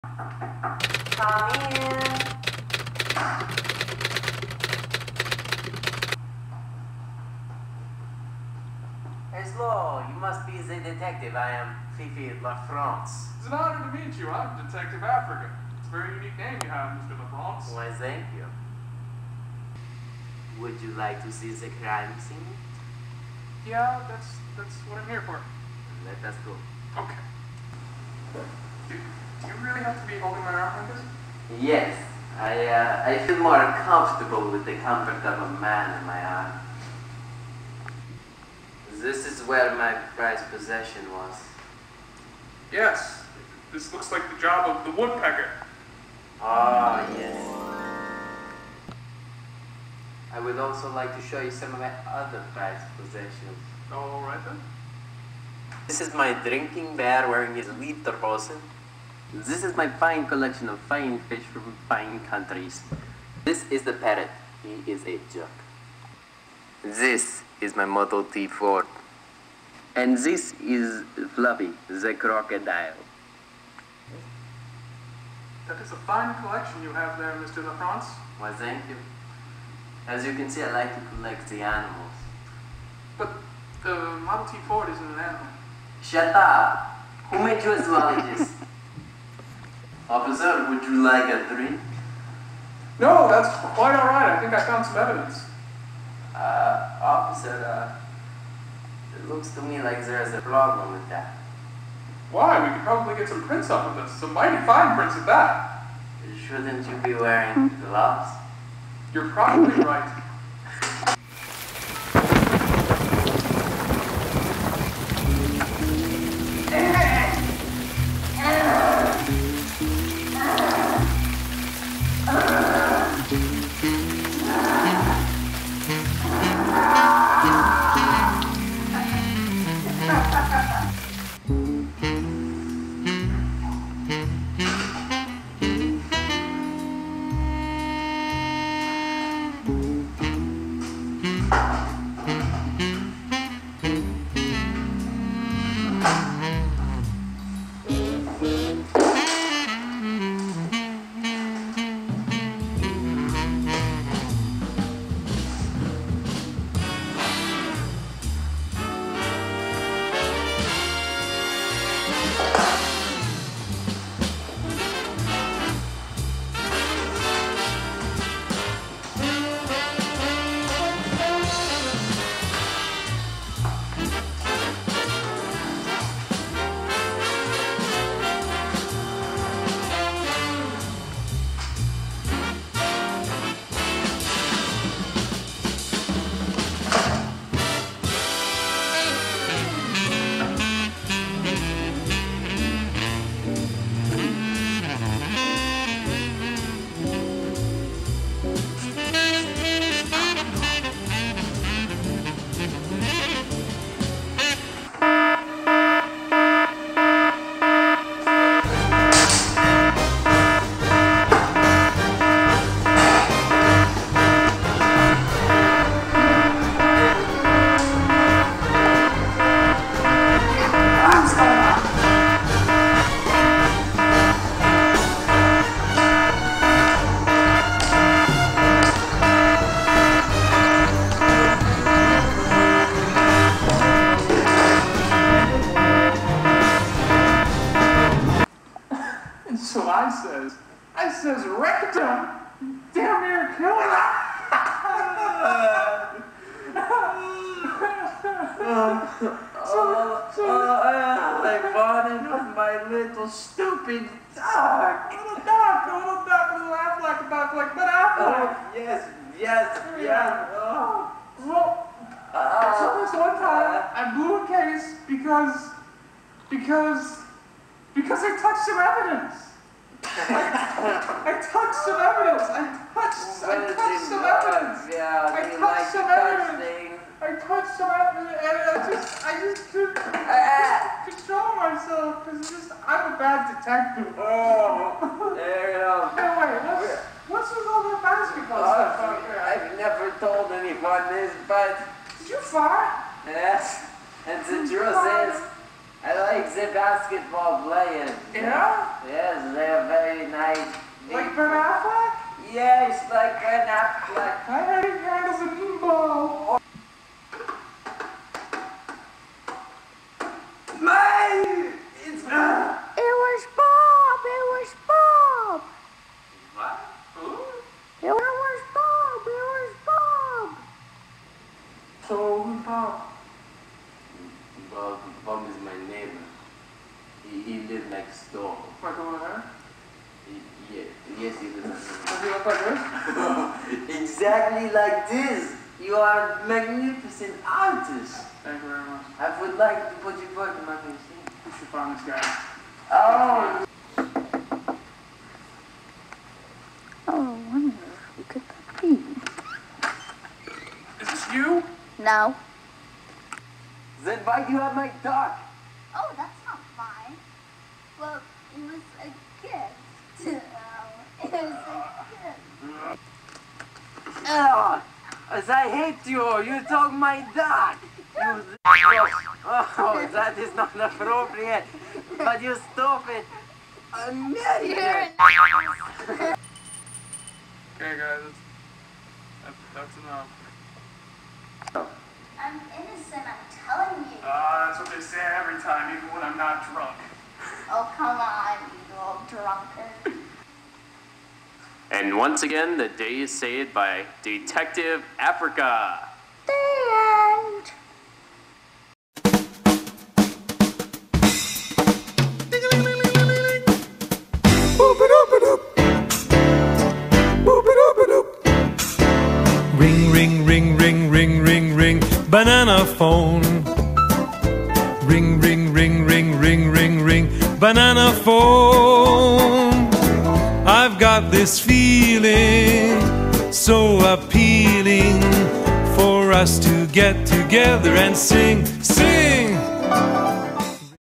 Come in. Hello, you must be the detective. I am Fifi LaFrance. It's an honor to meet you. I'm Detective Africa. It's a very unique name you have, Mr. LaFrance. Why, thank you. Would you like to see the crime scene? Yeah, that's what I'm here for. Let us go. Okay. Do you really have to be holding my arm like this? Yes, I feel more comfortable with the comfort of a man in my arm. This is where my prized possession was. Yes. This looks like the job of the Woodpecker. Ah, yes. I would also like to show you some of my other prized possessions. All right then. This is my drinking bear wearing his lederhosen. This is my fine collection of fine fish from fine countries. This is the parrot. He is a joke. This is my Model T Ford. And this is Fluffy, the crocodile. That is a fine collection you have there, Mr. LaFrance. Why, thank you. As you can see, I like to collect the animals. But the Model T Ford isn't an animal. Shut up! Who made you a zoologist? Officer, would you like a drink? No, that's quite all right. I think I found some evidence. Officer, it looks to me like there's a problem with that. Why? We could probably get some prints off of this. Some mighty fine prints at that. Shouldn't you be wearing gloves? You're probably right. So I says rectum, damn near killing her. I bonded with my little stupid dog. Little duck, little laugh like a duck, like Ben Affleck. Yes. Oh. So this one time, I blew a case because I touched some evidence. I touched some evidence. I touched some evidence. Yeah, I touched some evidence. And I just couldn't control myself because I'm a bad detective. Oh, there you go. Anyway, what's with all that basketball stuff out there? I've never told anyone this, but Did you fart? yes, and the truth is, I like the basketball playing. Yeah? Yes, they're very nice. Like Ben Affleck? Yes, like Ben Affleck. I heard he handles a meatball. Mine! It's... It was Bob! It was Bob! What? Who? It was Bob! It was Bob! So, who's Bob? Bob is my neighbor. He lived next door. Like over there? Yes, he lives next door. Does he look like this? Exactly like this. You are a magnificent artist. Thank you very much. I would like to put you forth in my museum. We should find this guy. Oh! Oh, I wonder who could that be? Is this you? No. Then why do you have my dog? Oh, that's not mine. Well, it was a gift. It was a gift. Oh, as I hate you! You took my dog! You oh, that is not appropriate! But you stupid American! Okay, guys, that's enough. I'm innocent, I'm telling you. That's what they say every time, even when I'm not drunk. Oh, come on, you little drunkard. And once again, the day is saved by Detective Africa. The end. Ring, ring, ring, ring, ring, ring, ring, banana phone. Ring, ring, ring, ring, ring, ring, ring, banana phone. I've got this feeling so appealing for us to get together and sing, sing.